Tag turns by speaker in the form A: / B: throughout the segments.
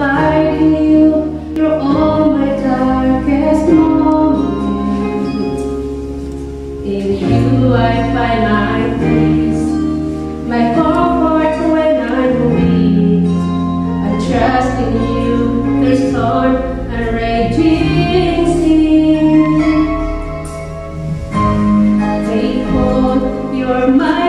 A: confide in you through all my darkest moments. In you I find my peace, my comfort when I'm weak. I trust in you through storm and raging sea. Faithful, you're my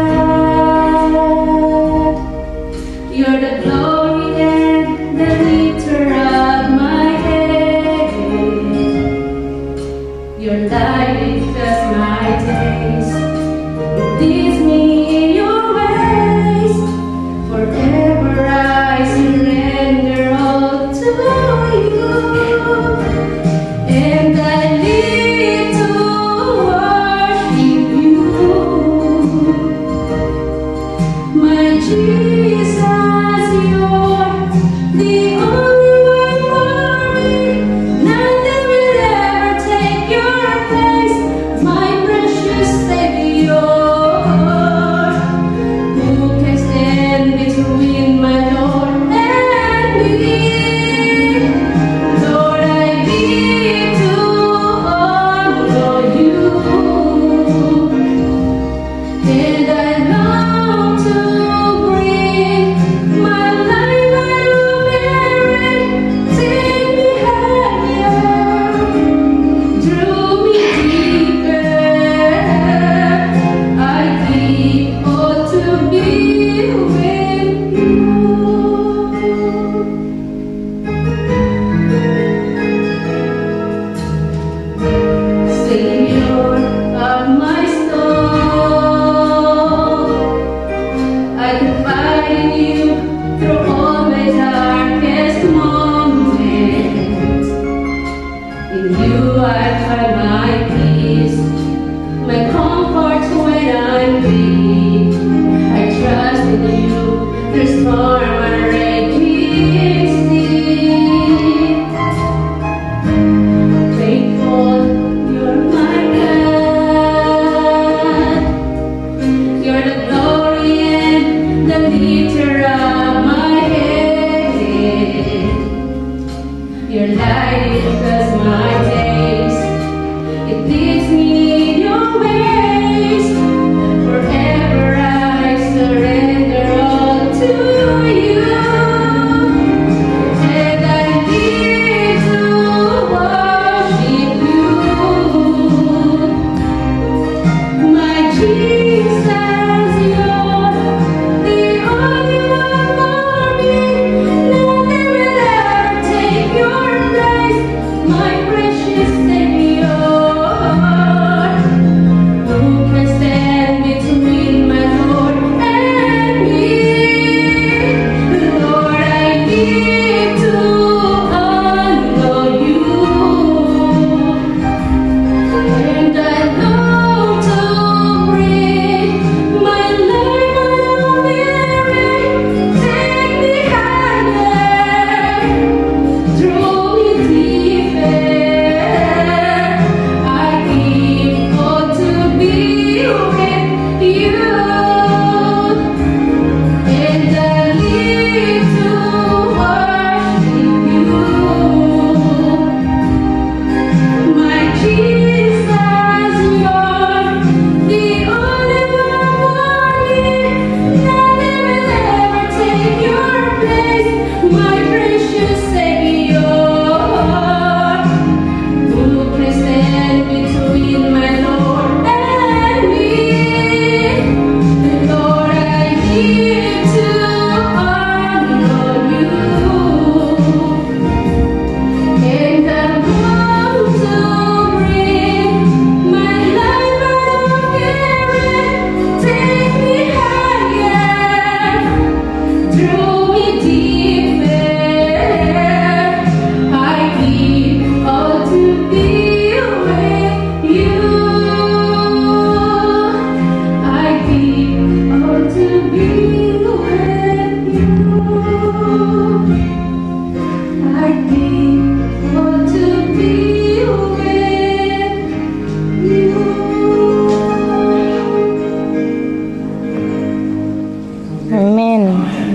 A: God. You're the glory and the lifter of my head. Your light fills my days. It leads me in your ways. Forever I surrender all to you. And I live to worship you. My Jesus, you're the only one for me. Nothing will ever take your place. My precious Savior, who can stand between my Lord and me? Lord, I live to honor you, and I long to bring my life out of merit. Take me higher, draw me deeper. I give all to be with you. Savior of my soul, I confide in you through all my darkest moments. In you I find my peace, my comfort when I'm weak. I trust in you through storm and raging sea. Faithful, you're my God. You're the glory and the lifter of my head. Your light fills my days. It leads me in your ways. Forever I surrender all to you. And I live to worship you. My Jesus, you're the only one for me. Nothing will ever take your place. My precious Savior, who can stand between my Lord and me? Lord, I live to honor you, and I long to bring my life out of merit. Take me higher, draw me deeper. I give all to be with you, and I live to worship you. My Jesus, you're the only one for me. Nothing will ever take your place. My precious Savior, who can stand between my Lord and me? Lord, I live to honor you, and I long to bring my life out of merit. Take me higher, draw me deeper. I give all to be with you. I give all to be with you. I give all to be with you.
B: Amen.